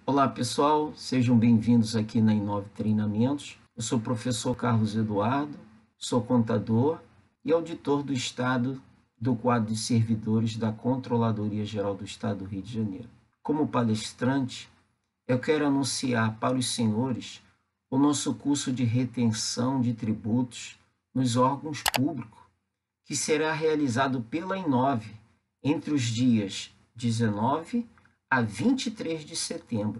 Olá pessoal, sejam bem-vindos aqui na Inove Treinamentos. Eu sou o professor Carlos Eduardo, sou contador e auditor do Estado do quadro de servidores da Controladoria Geral do Estado do Rio de Janeiro. Como palestrante, eu quero anunciar para os senhores o nosso curso de retenção de tributos nos órgãos públicos, que será realizado pela Inove entre os dias 19 a 23 de setembro.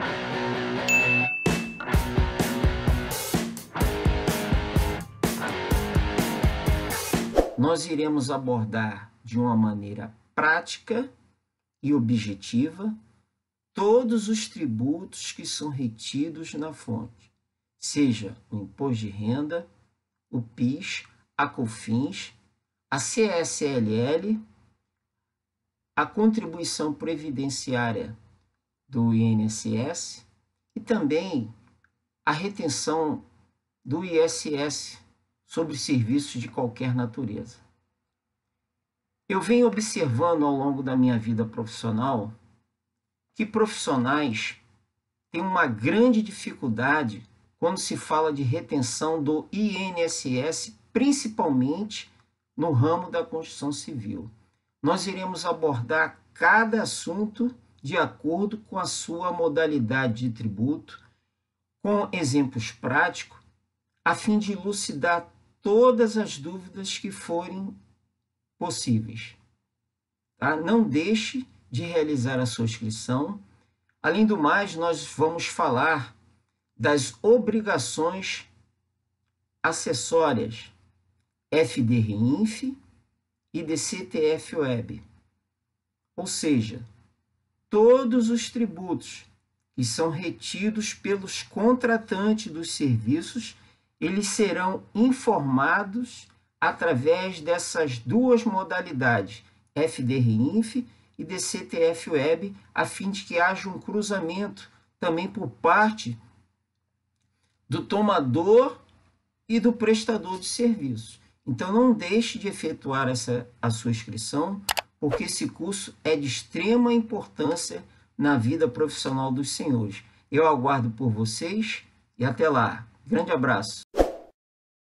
Nós iremos abordar de uma maneira prática e objetiva todos os tributos que são retidos na fonte, seja o imposto de renda, o PIS, a COFINS, a CSLL, a contribuição previdenciária do INSS e também a retenção do ISS sobre serviços de qualquer natureza. Eu venho observando ao longo da minha vida profissional que profissionais têm uma grande dificuldade quando se fala de retenção do INSS, principalmente no ramo da construção civil. Nós iremos abordar cada assunto de acordo com a sua modalidade de tributo, com exemplos práticos, a fim de elucidar todas as dúvidas que forem possíveis. Tá? Não deixe de realizar a sua inscrição. Além do mais, nós vamos falar das obrigações acessórias FDRINF e DCTF-Web, ou seja, todos os tributos que são retidos pelos contratantes dos serviços, eles serão informados através dessas duas modalidades, FDRINF e DCTF-Web, a fim de que haja um cruzamento também por parte do tomador e do prestador de serviços. Então, não deixe de efetuar a sua inscrição, porque esse curso é de extrema importância na vida profissional dos senhores. Eu aguardo por vocês e até lá. Grande abraço.